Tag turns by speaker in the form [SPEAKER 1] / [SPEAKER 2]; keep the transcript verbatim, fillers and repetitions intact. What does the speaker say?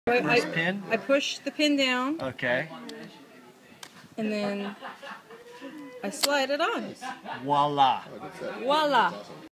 [SPEAKER 1] First
[SPEAKER 2] I,
[SPEAKER 1] pin?
[SPEAKER 2] I push the pin down.
[SPEAKER 1] Okay.
[SPEAKER 2] And then I slide it on.
[SPEAKER 1] Voila.
[SPEAKER 2] Voila.